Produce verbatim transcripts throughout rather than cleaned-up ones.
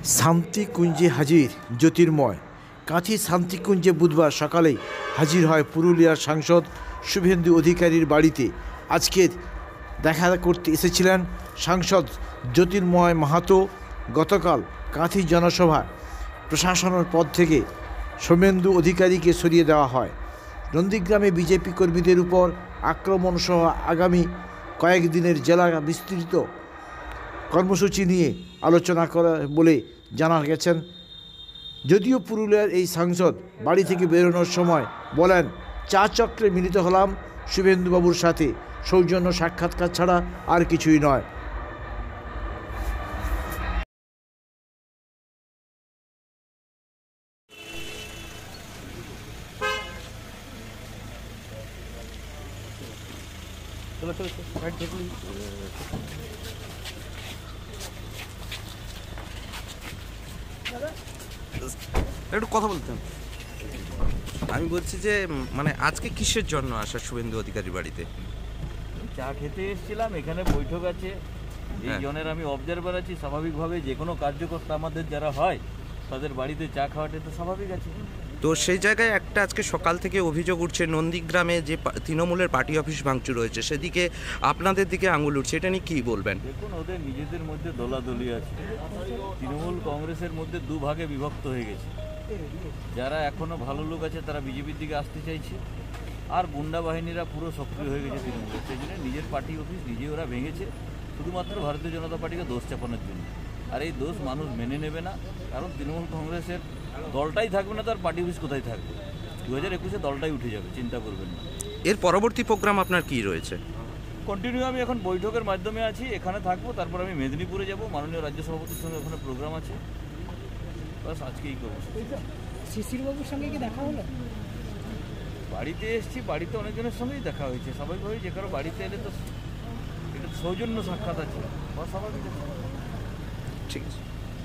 শান্তিকুঞ্জে হাজির জ্যোতির্ময়। কাঁথি শান্তিকুঞ্জে বুধবার সকালেই হাজির হয় পুরুলিয়ার সাংসদ শুভেন্দু অধিকারীর বাড়িতে। আজকে দেখা করতে এসেছিলেন সাংসদ জ্যোতির্ময় মাহাতো। গতকাল কাঁথি জনসভা প্রশাসনের পদ থেকে শুভেন্দু অধিকারীকে সরিয়ে দেওয়া হয়। নন্দীগ্রামে বিজেপি কর্মীদের উপর আক্রমণ সহ আগামী কয়েকদিনের জেলা বিস্তৃত কর্মসূচি নিয়ে আলোচনা করা বলে জানা গেছেন। যদিও পুরুলিয়ার এই সাংসদ বাড়ি থেকে বেরোনোর সময় বলেন, চা চক্রে মিলিত হলাম শুভেন্দুবাবুর সাথে, সৌজন্য সাক্ষাৎকার ছাড়া আর কিছুই নয়। একটু কথা বলতাম। আমি বলছি যে মানে আজকে কিসের জন্য আসা শুভেন্দু অধিকারীর বাড়িতে? চা খেতে এসেছিলাম, এখানে বৈঠক আছে, এই জনের আমি অবজারভার আছি। স্বাভাবিকভাবে যে কোনো কার্যকর্তা আমাদের যারা হয় তাদের বাড়িতে চা খাওয়াটা তো স্বাভাবিক আছে। তো সেই জায়গায় একটা আজকে সকাল থেকে অভিযোগ উঠছে নন্দীগ্রামে যে তৃণমূলের পার্টি অফিস ভাঙচুর হয়েছে, সেদিকে আপনাদের দিকে আঙুল উঠছে, এটা নিয়ে কী বলবেন? দেখুন, ওদের নিজেদের মধ্যে দলাদলি আছে। তৃণমূল কংগ্রেসের মধ্যে দুভাগে বিভক্ত হয়ে গেছে। যারা এখনও ভালো লোক আছে তারা বিজেপির দিকে আসতে চাইছে, আর গুন্ডা বাহিনীরা পুরো সক্রিয় হয়ে গেছে তৃণমূলের। সেই জন্য নিজের পার্টি অফিস নিজে ওরা ভেঙেছে শুধুমাত্র ভারতীয় জনতা পার্টিকে দোষ চাপানোর জন্য। আর এই দোষ মানুষ মেনে নেবে না, কারণ তৃণমূল কংগ্রেসের দলটাই থাকবে না, তার পার্টি অফিস কোথায় থাকবে? দু হাজার একুশে দলটাই উঠে যাবে, চিন্তা করবেন না। এর পরবর্তী প্রোগ্রাম আপনার কী রয়েছে? কন্টিনিউ আমি এখন বৈঠকের মাধ্যমে আছি, এখানে থাকবো, তারপর আমি মেদিনীপুরে যাব, মাননীয় রাজ্য সভাপতির সঙ্গে ওখানে প্রোগ্রাম আছে। বাস আজকেই করবো। শিশিরবাবুর সঙ্গে কি দেখা হলো? বাড়িতে এসেছি, বাড়িতে অনেকজনের সঙ্গেই দেখা হয়েছে। স্বাভাবিকভাবেই যে কারো বাড়িতে এলে তো এটা সৌজন্য সাক্ষাৎ আছে, বা স্বাভাবিক আছে। ঠিক আছে।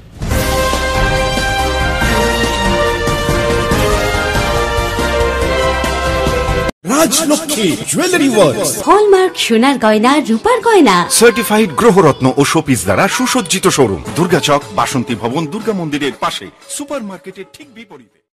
রাজলক্ষ্মী জুয়েলারি ওয়ার্কস, হলমার্ক সোনার গয়না, রূপার গয়না, সার্টিফাইড গ্রহরত্ন ও শোপিস দ্বারা সুসজ্জিত শোরুম, দুর্গাচক বাসন্তী ভবন দুর্গা মন্দিরের পাশে, সুপার মার্কেটের ঠিক বিপরীতে।